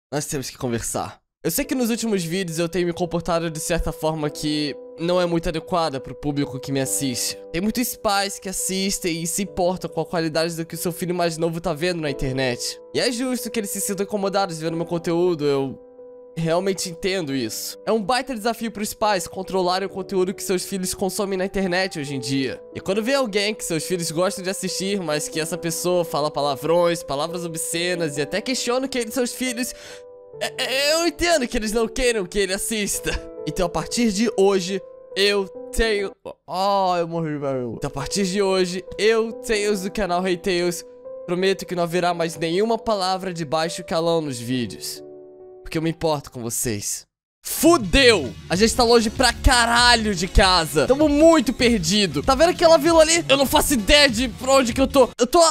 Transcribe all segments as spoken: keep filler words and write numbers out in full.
Nós temos que conversar. Eu sei que nos últimos vídeos eu tenho me comportado de certa forma que não é muito adequada pro público que me assiste. Tem muitos pais que assistem e se importam com a qualidade do que o seu filho mais novo tá vendo na internet. E é justo que eles se sintam incomodados vendo meu conteúdo, eu realmente entendo isso. É um baita desafio pros pais controlarem o conteúdo que seus filhos consomem na internet hoje em dia. E quando vê alguém que seus filhos gostam de assistir, mas que essa pessoa fala palavrões, palavras obscenas e até questiona o que eles, seus filhos... Eu entendo que eles não queiram que ele assista. Então a partir de hoje, eu tenho... Oh, eu morri, velho. Então a partir de hoje, eu, Tails do canal Hey Tails, prometo que não haverá mais nenhuma palavra de baixo calão nos vídeos. Porque eu me importo com vocês. Fudeu! A gente tá longe pra caralho de casa. Tamo muito perdido. Tá vendo aquela vila ali? Eu não faço ideia de pra onde que eu tô. Eu tô...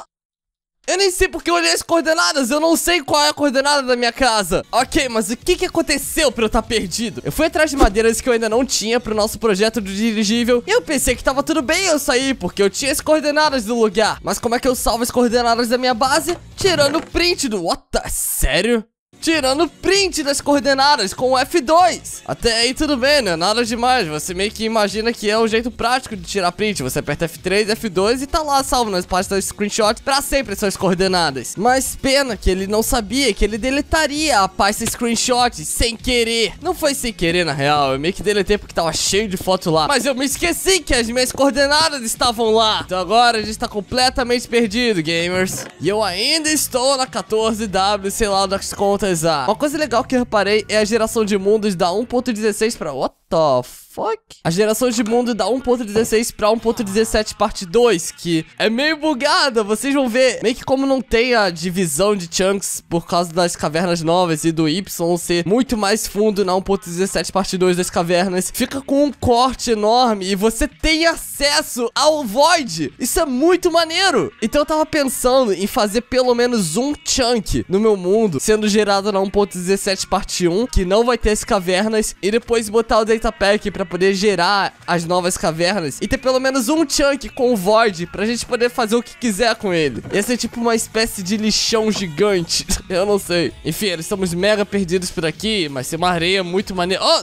Eu nem sei porque eu olhei as coordenadas, eu não sei qual é a coordenada da minha casa. Ok, mas o que que aconteceu pra eu estar perdido? Eu fui atrás de madeiras que eu ainda não tinha pro nosso projeto do dirigível. E eu pensei que tava tudo bem eu sair, porque eu tinha as coordenadas do lugar. Mas como é que eu salvo as coordenadas da minha base? Tirando o print do... What the... Sério? Tirando print das coordenadas com o F dois. Até aí tudo bem, né? Nada demais. Você meio que imagina que é o jeito prático de tirar print. Você aperta F três, F dois e tá lá salvo nas pastas screenshot pra sempre suas coordenadas. Mas pena que ele não sabia que ele deletaria a pasta screenshot sem querer. Não foi sem querer, na real. Eu meio que deletei porque tava cheio de foto lá. Mas eu me esqueci que as minhas coordenadas estavam lá. Então agora a gente tá completamente perdido, gamers. E eu ainda estou na quatorze W, sei lá das contas. Uma coisa legal que eu reparei é a geração de mundos da um ponto dezesseis pra... What the fuck? A geração de mundo da um ponto dezesseis pra um ponto dezessete parte dois, que é meio bugada, vocês vão ver. Meio que como não tem a divisão de chunks por causa das cavernas novas e do Y ser muito mais fundo na um ponto dezessete parte dois das cavernas, fica com um corte enorme e você tem acesso ao Void. Isso é muito maneiro. Então eu tava pensando em fazer pelo menos um chunk no meu mundo sendo gerado na um ponto dezessete parte um, que não vai ter as cavernas, e depois botar o Data Pack pra poder gerar as novas cavernas e ter pelo menos um chunk com o Void pra gente poder fazer o que quiser com ele. Ia ser tipo uma espécie de lixão gigante. Eu não sei. Enfim, estamos mega perdidos por aqui, mas tem uma areia muito maneira. Oh!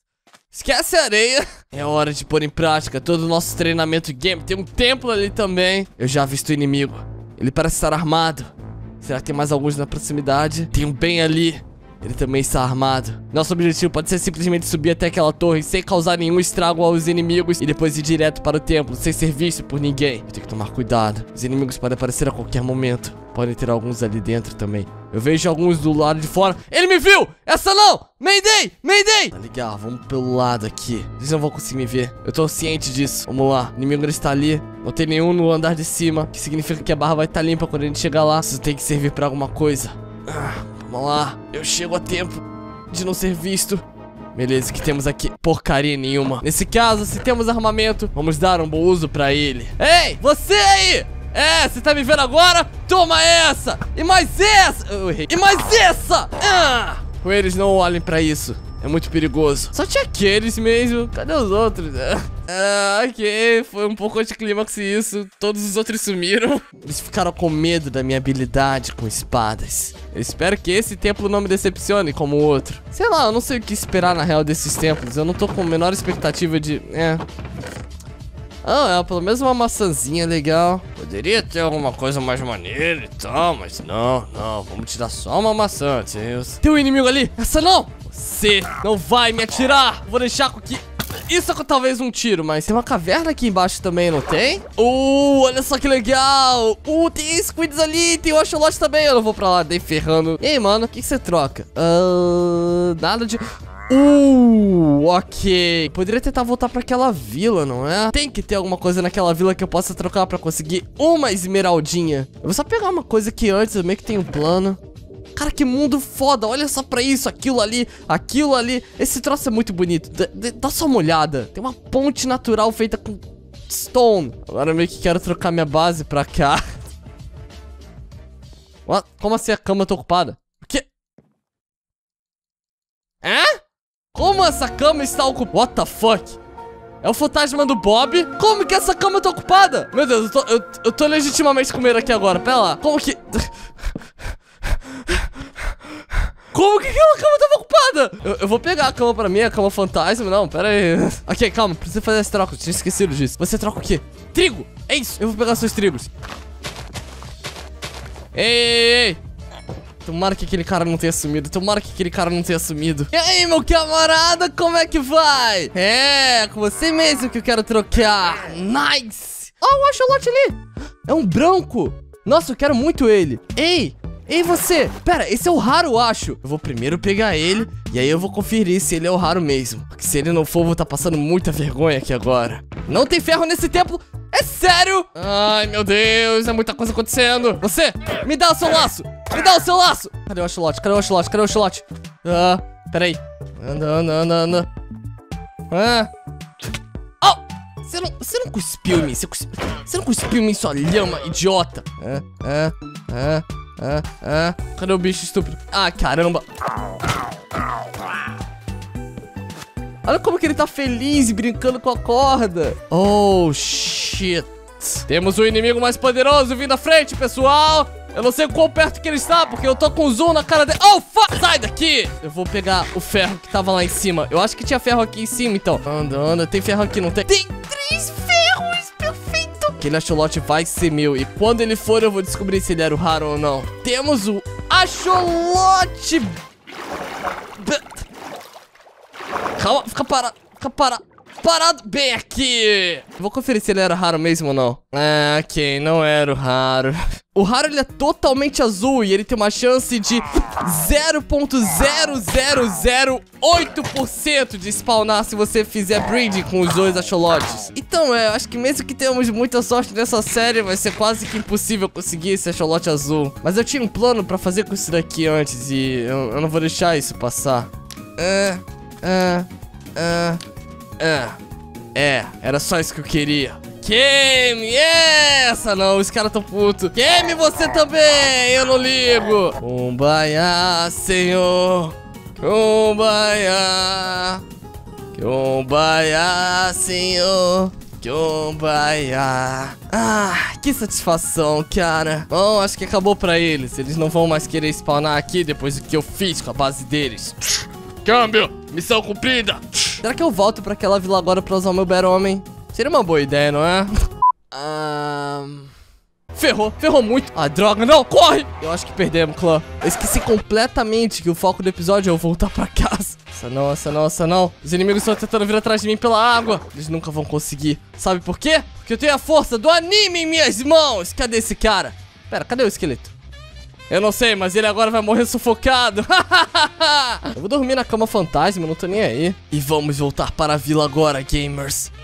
Esquece a areia. É hora de pôr em prática todo o nosso treinamento game. Tem um templo ali também. Eu já avisto o inimigo. Ele parece estar armado. Será que tem mais alguns na proximidade? Tem um bem ali. Ele também está armado. Nosso objetivo pode ser simplesmente subir até aquela torre sem causar nenhum estrago aos inimigos e depois ir direto para o templo, sem ser visto por ninguém. Eu tenho que tomar cuidado. Os inimigos podem aparecer a qualquer momento. Podem ter alguns ali dentro também. Eu vejo alguns do lado de fora. Ele me viu! Essa não! Mayday! Mayday! Tá legal, vamos pelo lado aqui. Eles não vão conseguir me ver. Eu tô ciente disso. Vamos lá. O inimigo está ali. Não tem nenhum no andar de cima, que significa que a barra vai estar limpa quando a gente chegar lá. Isso tem que servir pra alguma coisa. Ah, vamos lá. Eu chego a tempo de não ser visto. Beleza, o que temos aqui? Porcaria nenhuma. Nesse caso, se temos armamento, vamos dar um bom uso pra ele. Ei, você aí! É, você tá me vendo agora? Toma essa! E mais essa! Eu errei. E mais essa! Ah! Eles não olhem pra isso. É muito perigoso. Só tinha aqueles mesmo. Cadê os outros? Ah, ok. Foi um pouco anticlímax isso. Todos os outros sumiram. Eles ficaram com medo da minha habilidade com espadas. Eu espero que esse templo não me decepcione como o outro. Sei lá, eu não sei o que esperar na real desses templos. Eu não tô com a menor expectativa de... É... Ah, é pelo menos uma maçãzinha legal. Poderia ter alguma coisa mais maneira e tal, mas não, não. Vamos tirar só uma maçã, Deus. Tem um inimigo ali. Essa não. Você não vai me atirar. Vou deixar com que... Isso é talvez um tiro, mas tem uma caverna aqui embaixo também, não tem? Uh, olha só que legal. Uh, tem squids ali, tem o axolote também. Eu não vou pra lá, dei ferrando. E aí, mano, o que você troca? Uh, nada de... Uh, ok. Poderia tentar voltar pra aquela vila, não é? Tem que ter alguma coisa naquela vila que eu possa trocar pra conseguir uma esmeraldinha. Eu vou só pegar uma coisa aqui antes, eu meio que tenho um plano. Cara, que mundo foda, olha só pra isso, aquilo ali, aquilo ali. Esse troço é muito bonito, dá, dá só uma olhada. Tem uma ponte natural feita com stone. Agora eu meio que quero trocar minha base pra cá. What? Como assim a cama tá ocupada? O quê? Hã? Como essa cama está ocupada? What the fuck? É o fantasma do Bob? Como que essa cama tá ocupada? Meu Deus, eu tô, eu, eu tô legitimamente com medo aqui agora. Pera lá, como que... Como que aquela cama tava ocupada? Eu, eu vou pegar a cama pra mim, a cama fantasma. Não, pera aí. Ok, calma, precisa fazer esse troco. Tinha esquecido disso. Você troca o quê? Trigo! É isso! Eu vou pegar seus trigos. Ei, ei, ei! Tomara que aquele cara não tenha sumido. Tomara que aquele cara não tenha sumido. E aí, meu camarada, como é que vai? É, com você mesmo que eu quero trocar. Nice! Oh, o axolote ali. É um branco. Nossa, eu quero muito ele. Ei, ei você. Pera, esse é o raro, eu acho. Eu vou primeiro pegar ele e aí eu vou conferir se ele é o raro mesmo. Porque se ele não for, eu vou estar passando muita vergonha aqui agora. Não tem ferro nesse templo. É sério? Ai, meu Deus, é muita coisa acontecendo. Você, me dá o seu laço. Me dá o seu laço. Cadê o axolote? Cadê o axolote? Cadê o axolote? Ah, peraí. Anda, anda, anda, anda. Ah. Oh, você não, você não cuspiu em mim. Você, cuspiu, você não cuspiu em mim, sua lhama, idiota. Ah, ah, ah, ah, ah. Cadê o bicho estúpido? Ah, caramba. Olha como que ele tá feliz e brincando com a corda. Oh, shit. Temos um inimigo mais poderoso vindo à frente, pessoal. Eu não sei quão perto que ele está, porque eu tô com zoom na cara dele. Oh, fuck! Sai daqui! Eu vou pegar o ferro que tava lá em cima. Eu acho que tinha ferro aqui em cima, então. Anda, anda. Tem ferro aqui, não tem? Tem três ferros! Perfeito! Aquele axolote vai ser meu. E quando ele for, eu vou descobrir se ele era o raro ou não. Temos o axolote... Calma, fica parado, fica parado, parado bem aqui. Vou conferir se ele era raro mesmo ou não. Ah, ok, não era o raro. O raro, ele é totalmente azul e ele tem uma chance de zero ponto zero zero zero oito por cento de spawnar se você fizer breeding com os dois axolotes. Então, é, eu acho que mesmo que tenhamos muita sorte nessa série, vai ser quase que impossível conseguir esse axolote azul. Mas eu tinha um plano pra fazer com isso daqui antes e eu, eu não vou deixar isso passar. É... Ah, ah, ah. É, era só isso que eu queria. Game, essa não, os caras tão putos. Game, você também, eu não ligo. Kumbaya, senhor. Kumbaya. Kumbaya, senhor. Kumbaya. Ah, que satisfação, cara. Bom, acho que acabou pra eles. Eles não vão mais querer spawnar aqui depois do que eu fiz com a base deles. Câmbio! Missão cumprida! Será que eu volto pra aquela vila agora pra usar o meu Bear-Homem? Seria uma boa ideia, não é? um... Ferrou, ferrou muito. Ah, droga, não, corre! Eu acho que perdemos, clã. Eu esqueci completamente que o foco do episódio é eu voltar pra casa. Essa não, essa não, essa não. Os inimigos estão tentando vir atrás de mim pela água. Eles nunca vão conseguir. Sabe por quê? Porque eu tenho a força do anime em minhas mãos. Cadê esse cara? Pera, cadê o esqueleto? Eu não sei, mas ele agora vai morrer sufocado. Eu vou dormir na cama fantasma, não tô nem aí. E vamos voltar para a vila agora, gamers.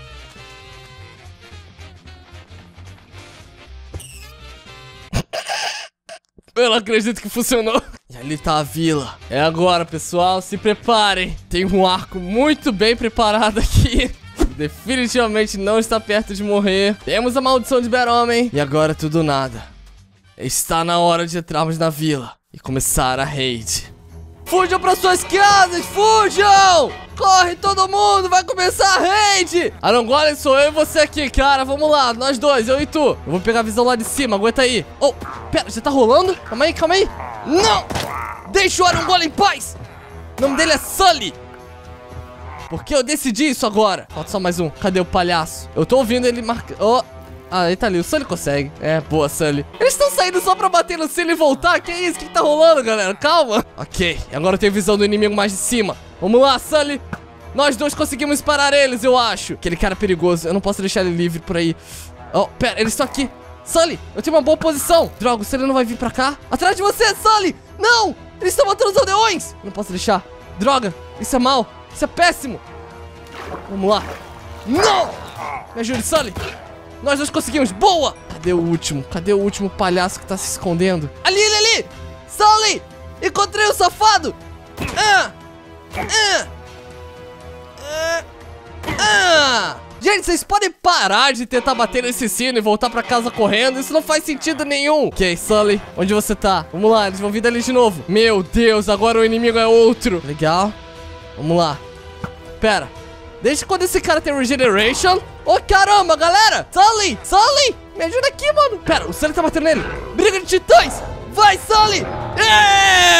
Eu não acredito que funcionou. E ali tá a vila. É agora, pessoal, se preparem. Tem um arco muito bem preparado aqui. Definitivamente não está perto de morrer. Temos a maldição de Bear-Homem. E agora tudo nada. Está na hora de entrarmos na vila e começar a raid. Fujam para suas casas, fujam! Corre todo mundo, vai começar a raid! Arangolem, sou eu e você aqui, cara, vamos lá, nós dois, eu e tu. Eu vou pegar a visão lá de cima, aguenta aí. Oh, pera, já tá rolando? Calma aí, calma aí. Não! Deixa o Arangolem em paz! O nome dele é Sully. Porque eu decidi isso agora. Falta só mais um, cadê o palhaço? Eu tô ouvindo ele marcar... Oh. Ah, ele tá ali, o Sully consegue. É, boa, Sully. Eles estão saindo só pra bater no Sully e voltar. Que isso? O que, que tá rolando, galera? Calma. Ok, agora eu tenho visão do inimigo mais de cima. Vamos lá, Sully. Nós dois conseguimos parar eles, eu acho. Aquele cara é perigoso, eu não posso deixar ele livre por aí. Oh, pera, eles estão aqui. Sully, eu tenho uma boa posição. Droga, o Sully não vai vir pra cá. Atrás de você, Sully. Não, eles estão matando os aldeões. Não posso deixar. Droga, isso é mal. Isso é péssimo. Vamos lá. Não. Me ajude, Sully. Nós dois conseguimos, boa! Cadê o último? Cadê o último palhaço que tá se escondendo? Ali, ali, ali! Sully! Encontrei o safado! Ah! Ah! Ah! Ah! Gente, vocês podem parar de tentar bater nesse sino e voltar pra casa correndo? Isso não faz sentido nenhum! Ok, Sully, onde você tá? Vamos lá, eles vão vir dali de novo. Meu Deus, agora o inimigo é outro. Legal. Vamos lá. Pera. Desde quando esse cara tem regeneration? Ô, oh, caramba, galera! Sully! Sully! Me ajuda aqui, mano! Pera, o Sully tá batendo nele! Briga de titãs! Vai, Sully! É! O Sully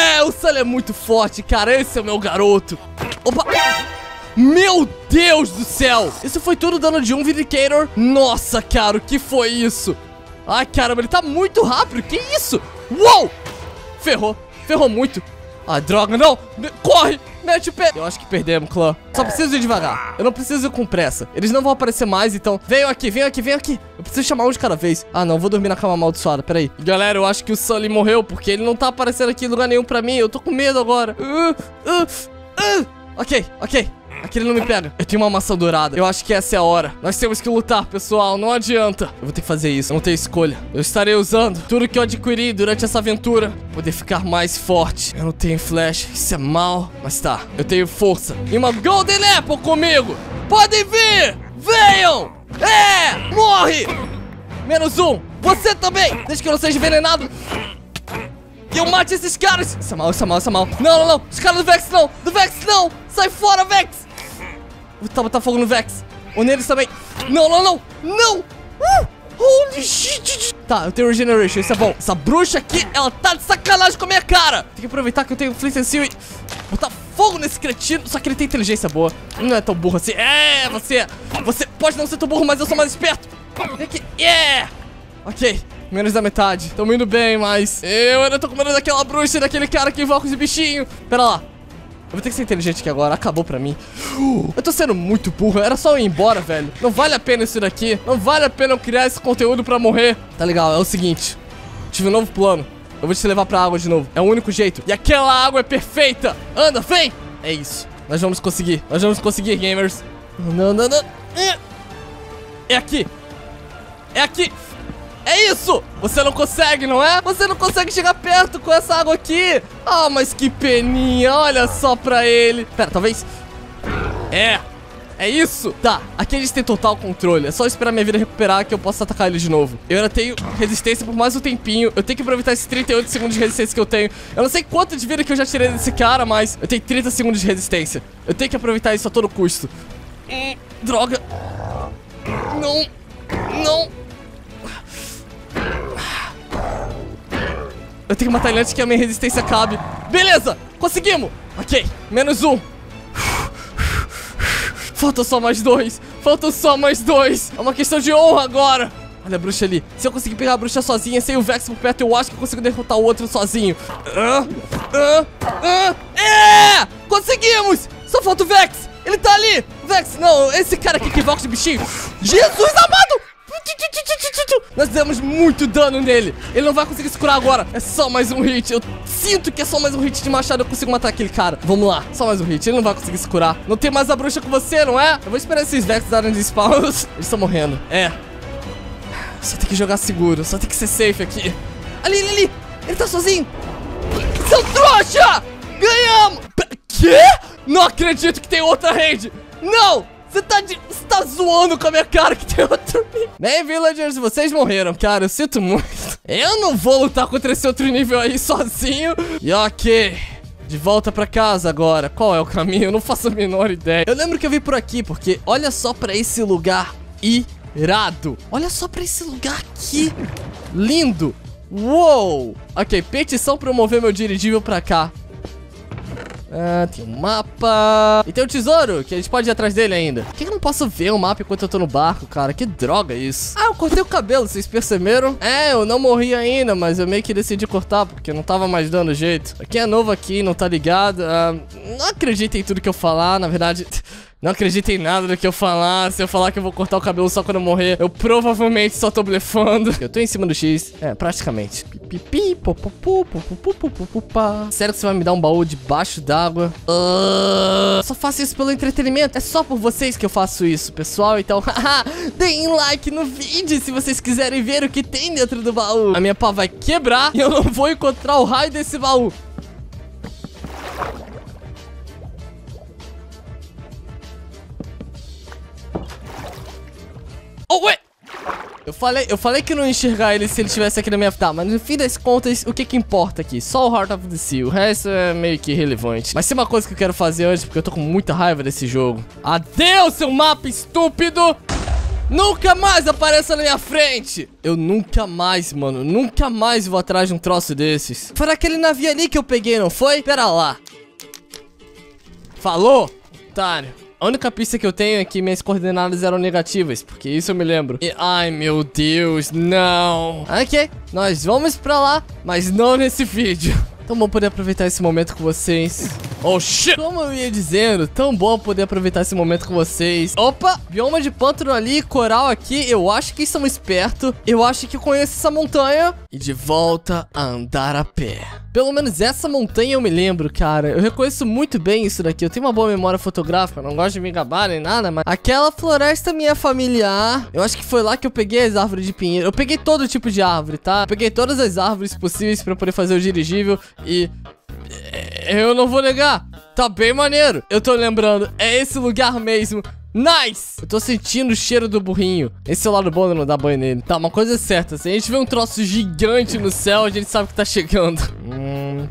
ele é muito forte, cara. Esse é o meu garoto. Opa! Meu Deus do céu! Isso foi tudo dano de um Vindicator. Nossa, cara, o que foi isso? Ai, caramba, ele tá muito rápido. Que isso? Uou! Ferrou. Ferrou muito. Ai, droga, não. Corre! Mete o pé. Eu acho que perdemos, clã. Só preciso ir devagar. Eu não preciso ir com pressa. Eles não vão aparecer mais, então... Venham aqui, venham aqui, venham aqui. Eu preciso chamar um de cada vez. Ah, não. Vou dormir na cama amaldiçoada. Pera aí. Galera, eu acho que o Sully morreu, porque ele não tá aparecendo aqui em lugar nenhum pra mim. Eu tô com medo agora. Uh, uh, uh. Ok, ok. Aqui ele não me pega. Eu tenho uma maçã dourada. Eu acho que essa é a hora. Nós temos que lutar, pessoal. Não adianta. Eu vou ter que fazer isso. Eu não tenho escolha. Eu estarei usando tudo que eu adquiri durante essa aventura pra poder ficar mais forte. Eu não tenho flash. Isso é mal. Mas tá. Eu tenho força. E uma Golden Apple comigo. Podem vir. Venham. É. Morre. Menos um. Você também. Desde que eu não seja envenenado. E eu mate esses caras. Isso é mal, isso é mal, isso é mal. Não, não, não. Os caras do Vex não. Do Vex não. Sai fora, Vex. Vou tá, botar fogo no Vex. Ou neles também. Não, não, não. Não. Uh, holy shit. Tá, eu tenho Regeneration. Isso é bom. Essa bruxa aqui, ela tá de sacanagem com a minha cara. Tem que aproveitar que eu tenho Flint and Steel e botar fogo nesse cretino. Só que ele tem inteligência boa. Não é tão burro assim. É, você. Você pode não ser tão burro, mas eu sou mais esperto. Vem aqui. Yeah. Ok. Menos da metade. Tamo indo bem, mas... Eu ainda tô com medo daquela bruxa e daquele cara que invoca os bichinhos. Pera lá. Eu vou ter que ser inteligente aqui agora. Acabou pra mim. Eu tô sendo muito burro. Era só eu ir embora, velho. Não vale a pena isso daqui. Não vale a pena eu criar esse conteúdo pra morrer. Tá legal, é o seguinte. Tive um novo plano. Eu vou te levar pra água de novo. É o único jeito. E aquela água é perfeita. Anda, vem. É isso. Nós vamos conseguir. Nós vamos conseguir, gamers. Não, não, não. É aqui. É aqui. É isso! Você não consegue, não é? Você não consegue chegar perto com essa água aqui. Ah, mas que peninha. Olha só pra ele. Pera, talvez... É. É isso. Tá, aqui eles têm total controle. É só esperar minha vida recuperar que eu posso atacar ele de novo. Eu ainda tenho resistência por mais um tempinho. Eu tenho que aproveitar esses trinta e oito segundos de resistência que eu tenho. Eu não sei quanto de vida que eu já tirei desse cara, mas eu tenho trinta segundos de resistência. Eu tenho que aproveitar isso a todo custo. Hum, droga. Não. Não. Eu tenho que matar ele antes que a minha resistência acabe. Beleza, conseguimos. Ok, menos um. Faltam só mais dois. Faltam só mais dois. É uma questão de honra agora. Olha a bruxa ali. Se eu conseguir pegar a bruxa sozinha, sem o Vex por perto, eu acho que eu consigo derrotar o outro sozinho. Ah, ah, ah. É! Conseguimos! Só falta o Vex. Ele tá ali. Vex, não, esse cara aqui que invoca de bichinho. Jesus amado! Nós demos muito dano nele. Ele não vai conseguir se curar agora. É só mais um hit. Eu sinto que é só mais um hit de machado. Eu consigo matar aquele cara. Vamos lá, só mais um hit. Ele não vai conseguir se curar. Não tem mais a bruxa com você, não é? Eu vou esperar esses Vex darem de spawns. Eles estão morrendo. É. Só tem que jogar seguro. Só tem que ser safe aqui. Ali, ali, ali. Ele tá sozinho. Seu trouxa! Ganhamos! Quê? Não acredito que tem outra raid. Não! Você tá, de... Você tá zoando com a minha cara que tem outro nível. Bem, villagers, vocês morreram, cara. Eu sinto muito. Eu não vou lutar contra esse outro nível aí sozinho. E ok. De volta pra casa agora. Qual é o caminho? Eu não faço a menor ideia. Eu lembro que eu vim por aqui porque olha só pra esse lugar irado. Olha só pra esse lugar aqui. Lindo. Uou. Ok, petição pra eu mover meu dirigível pra cá. Ah, tem um mapa. E tem um tesouro, que a gente pode ir atrás dele ainda. Por que eu não posso ver o mapa enquanto eu tô no barco, cara? Que droga isso. Ah, eu cortei o cabelo, vocês perceberam? É, eu não morri ainda, mas eu meio que decidi cortar, porque não tava mais dando jeito. Pra quem é novo aqui, não tá ligado, ah, não acreditem em tudo que eu falar, na verdade... Não acreditem em nada do que eu falar. Se eu falar que eu vou cortar o cabelo só quando eu morrer, eu provavelmente só tô blefando. Eu tô em cima do X. É, praticamente. Pipipi, popopu, popopu, popopupá. Sério que você vai me dar um baú debaixo d'água? Uh, só faço isso pelo entretenimento. É só por vocês que eu faço isso, pessoal. Então, haha, deem like no vídeo se vocês quiserem ver o que tem dentro do baú. A minha pá vai quebrar e eu não vou encontrar o raio desse baú. Oh, ué! Eu falei, eu falei que não ia enxergar ele se ele estivesse aqui na minha... Tá, mas no fim das contas, o que que importa aqui? Só o Heart of the Sea, o resto é meio que irrelevante. Mas tem uma coisa que eu quero fazer antes, porque eu tô com muita raiva desse jogo. Adeus, seu mapa estúpido! Nunca mais apareça na minha frente! Eu nunca mais, mano, nunca mais vou atrás de um troço desses. Foi naquele navio ali que eu peguei, não foi? Pera lá. Falou, otário. A única pista que eu tenho é que minhas coordenadas eram negativas, porque isso eu me lembro. E, ai, meu Deus, não. Ok, nós vamos pra lá, mas não nesse vídeo. Tão bom poder aproveitar esse momento com vocês. Oh, shit! Como eu ia dizendo, tão bom poder aproveitar esse momento com vocês. Opa, bioma de pântano ali, coral aqui. Eu acho que estamos perto. Eu acho que conheço essa montanha. E de volta a andar a pé. Pelo menos essa montanha eu me lembro, cara. Eu reconheço muito bem isso daqui. Eu tenho uma boa memória fotográfica, não gosto de me gabar nem nada, mas aquela floresta me é familiar. Eu acho que foi lá que eu peguei as árvores de pinheiro. Eu peguei todo tipo de árvore, tá? Eu peguei todas as árvores possíveis pra poder fazer o dirigível e... eu não vou negar, tá bem maneiro. Eu tô lembrando, é esse lugar mesmo. Nice! Eu tô sentindo o cheiro do burrinho. Esse é o lado bom de não dar banho nele. Tá, uma coisa é certa, se a gente vê um troço gigante no céu, a gente sabe que tá chegando. Hum...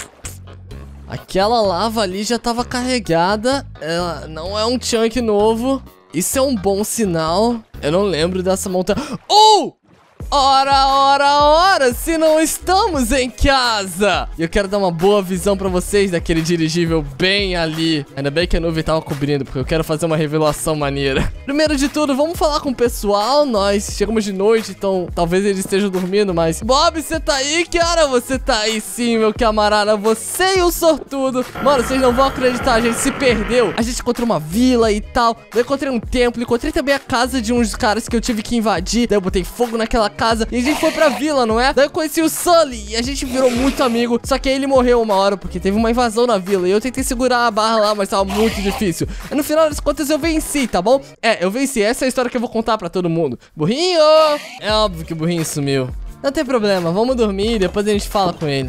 Aquela lava ali já tava carregada. Ela não é um chunk novo. Isso é um bom sinal. Eu não lembro dessa montanha. Oh! Ora, ora, ora, se não estamos em casa! E eu quero dar uma boa visão pra vocês daquele dirigível bem ali. Ainda bem que a nuvem tava cobrindo, porque eu quero fazer uma revelação maneira. Primeiro de tudo, vamos falar com o pessoal. Nós chegamos de noite, então talvez eles estejam dormindo, mas... Bob, você tá aí, cara? Você tá aí sim, meu camarada. Você e o sortudo. Mano, vocês não vão acreditar, a gente se perdeu. A gente encontrou uma vila e tal. Eu encontrei um templo, encontrei também a casa de uns caras que eu tive que invadir. Daí eu botei fogo naquela casa e a gente foi pra vila, não é? Daí eu conheci o Sully e a gente virou muito amigo. Só que aí ele morreu uma hora porque teve uma invasão na vila e eu tentei segurar a barra lá, mas tava muito difícil. E no final das contas eu venci, tá bom? É, eu venci. Essa é a história que eu vou contar pra todo mundo. Burrinho! É óbvio que o burrinho sumiu. Não tem problema, vamos dormir e depois a gente fala com ele.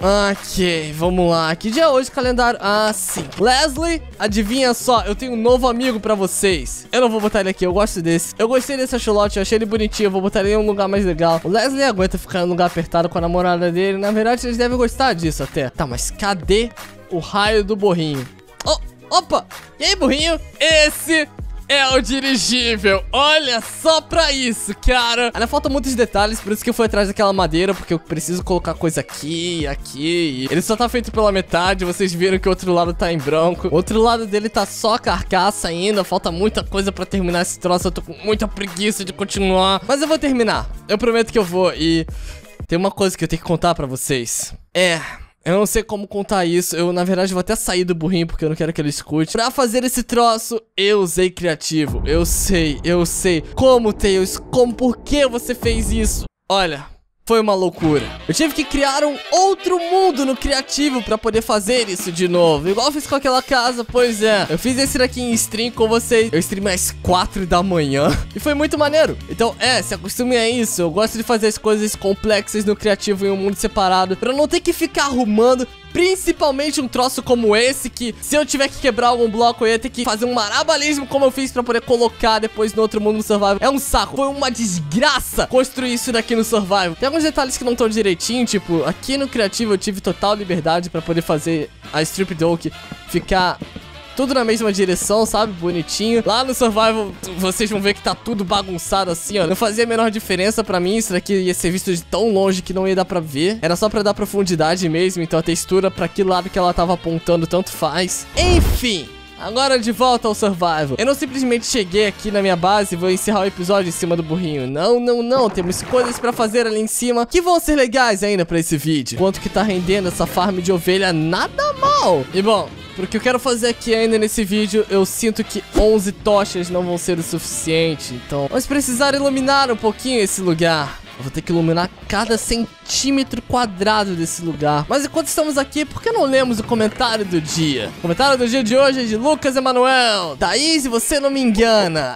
Ok, vamos lá. Que dia é hoje, calendário? Ah, sim. Leslie, adivinha só, eu tenho um novo amigo pra vocês. Eu não vou botar ele aqui, eu gosto desse. Eu gostei desse axolote, eu achei ele bonitinho. Eu vou botar ele em um lugar mais legal. O Leslie aguenta ficar em um lugar apertado com a namorada dele. Na verdade, eles devem gostar disso até. Tá, mas cadê o raio do burrinho? Oh, opa! E aí, burrinho? Esse... é o dirigível, olha só pra isso, cara. Ainda faltam muitos detalhes, por isso que eu fui atrás daquela madeira, porque eu preciso colocar coisa aqui e aqui. Ele só tá feito pela metade, vocês viram que o outro lado tá em branco. O outro lado dele tá só carcaça ainda, falta muita coisa pra terminar esse troço. Eu tô com muita preguiça de continuar, mas eu vou terminar, eu prometo que eu vou. E tem uma coisa que eu tenho que contar pra vocês. É... eu não sei como contar isso. Eu, na verdade, vou até sair do burrinho porque eu não quero que ele escute. Pra fazer esse troço, eu usei criativo. Eu sei, eu sei. Como, Tails? Como? Por que você fez isso? Olha... foi uma loucura. Eu tive que criar um outro mundo no criativo pra poder fazer isso de novo. Igual eu fiz com aquela casa, pois é. Eu fiz esse daqui em stream com vocês. Eu streamei às quatro da manhã. E foi muito maneiro. Então, é, se acostume a isso. Eu gosto de fazer as coisas complexas no criativo em um mundo separado, pra não ter que ficar arrumando. Principalmente um troço como esse, que se eu tiver que quebrar algum bloco, eu ia ter que fazer um marabalismo como eu fiz pra poder colocar depois no outro mundo no Survival. É um saco, foi uma desgraça construir isso daqui no Survival. Tem alguns detalhes que não estão direitinho, tipo, aqui no Criativo eu tive total liberdade pra poder fazer a Strip Dock ficar... tudo na mesma direção, sabe? Bonitinho. Lá no Survival, vocês vão ver que tá tudo bagunçado assim, ó. Não fazia a menor diferença pra mim. Isso daqui ia ser visto de tão longe que não ia dar pra ver. Era só pra dar profundidade mesmo. Então a textura pra que lado que ela tava apontando tanto faz. Enfim... agora de volta ao Survival. Eu não simplesmente cheguei aqui na minha base e vou encerrar o episódio em cima do burrinho. Não, não, não. Temos coisas pra fazer ali em cima que vão ser legais ainda pra esse vídeo. Quanto que tá rendendo essa farm de ovelha, nada mal. E bom... porque eu quero fazer aqui ainda nesse vídeo, eu sinto que onze tochas não vão ser o suficiente. Então, vamos precisar iluminar um pouquinho esse lugar. Eu vou ter que iluminar cada centímetro quadrado desse lugar. Mas enquanto estamos aqui, por que não lemos o comentário do dia? O comentário do dia de hoje é de Lucas Emanuel. Thaís, você não me engana.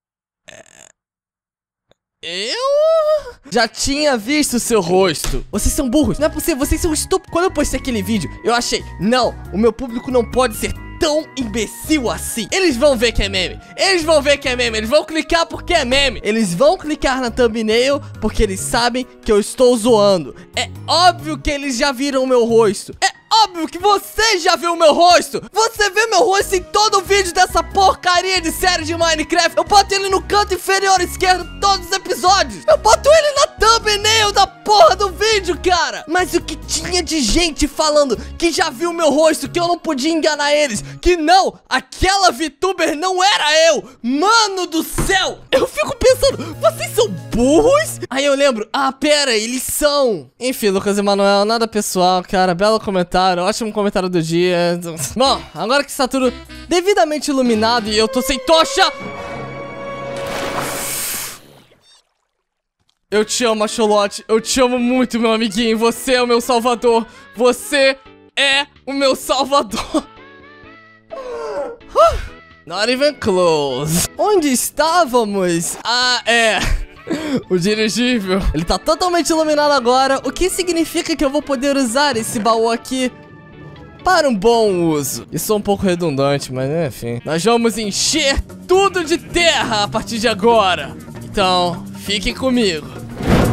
Eu já tinha visto seu rosto. Vocês são burros, não é possível, vocês são estúpidos. Quando eu postei aquele vídeo, eu achei, não, o meu público não pode ser tão imbecil assim. Eles vão ver que é meme, eles vão ver que é meme, eles vão clicar porque é meme. Eles vão clicar na thumbnail porque eles sabem que eu estou zoando. É óbvio que eles já viram o meu rosto. É Óbvio que você já viu o meu rosto. Você vê meu rosto em todo vídeo dessa porcaria de série de Minecraft. Eu boto ele no canto inferior esquerdo todos os episódios. Eu boto ele na thumbnail da porra do vídeo, cara. Mas o que tinha de gente falando que já viu o meu rosto, que eu não podia enganar eles, que não, aquela VTuber não era eu. Mano do céu. Eu fico pensando, vocês são burros? Aí eu lembro, ah, pera, eles são. Enfim, Lucas Emanuel, nada pessoal, cara. Belo comentário, ótimo comentário do dia. Bom, agora que está tudo devidamente iluminado e eu tô sem tocha, eu te amo, Axolote. Eu te amo muito, meu amiguinho. Você é o meu salvador. Você é o meu salvador. Not even close. Onde estávamos? Ah, é... o dirigível. Ele tá totalmente iluminado agora, o que significa que eu vou poder usar esse baú aqui para um bom uso. Isso é um pouco redundante, mas enfim. Nós vamos encher tudo de terra a partir de agora. Então, fiquem comigo.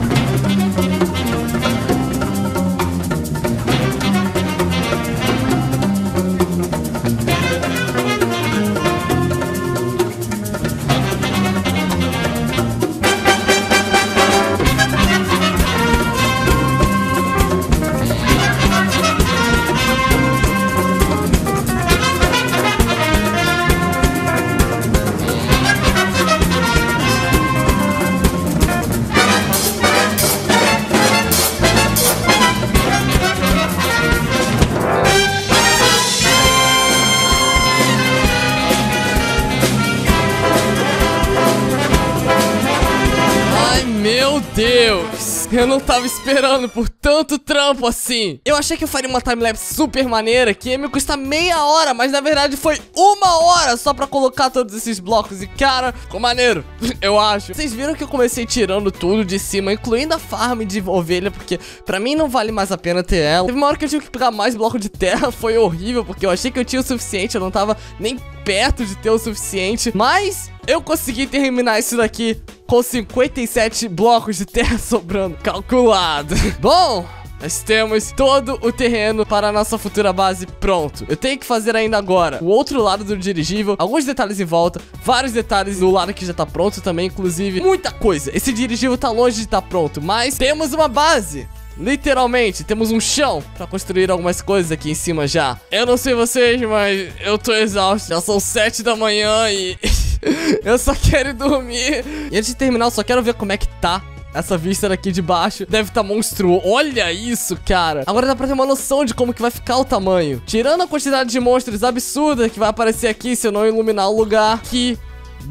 Meu Deus, eu não tava esperando por tanto trampo assim. Eu achei que eu faria uma timelapse super maneira, que ia me custar meia hora, mas na verdade foi uma hora só pra colocar todos esses blocos. E cara, ficou maneiro, eu acho. Vocês viram que eu comecei tirando tudo de cima, incluindo a farm de ovelha, porque pra mim não vale mais a pena ter ela. Teve uma hora que eu tive que pegar mais bloco de terra, foi horrível, porque eu achei que eu tinha o suficiente, eu não tava nem perto de ter o suficiente. Mas eu consegui terminar isso daqui com cinquenta e sete blocos de terra sobrando, calculado. Bom, nós temos todo o terreno para a nossa futura base pronto. Eu tenho que fazer ainda agora o outro lado do dirigível, alguns detalhes em volta, vários detalhes do lado que já tá pronto também, inclusive muita coisa. Esse dirigível tá longe de estar pronto, mas temos uma base. Literalmente, temos um chão pra construir algumas coisas aqui em cima já. Eu não sei vocês, mas eu tô exausto. Já são sete da manhã e eu só quero ir dormir. E antes de terminar, eu só quero ver como é que tá essa vista daqui de baixo. Deve estar monstruoso. Olha isso, cara. Agora dá pra ter uma noção de como que vai ficar o tamanho. Tirando a quantidade de monstros absurda que vai aparecer aqui se eu não iluminar o lugar. Que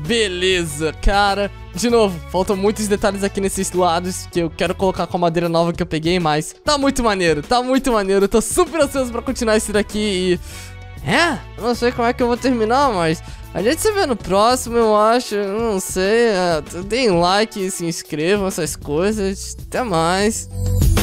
beleza, cara. De novo, faltam muitos detalhes aqui nesses lados que eu quero colocar com a madeira nova que eu peguei, mas tá muito maneiro, tá muito maneiro. Eu tô super ansioso pra continuar isso daqui e... É, eu não sei como é que eu vou terminar, mas a gente se vê no próximo, eu acho. Eu não sei, é, deem like, se inscrevam, essas coisas. Até mais.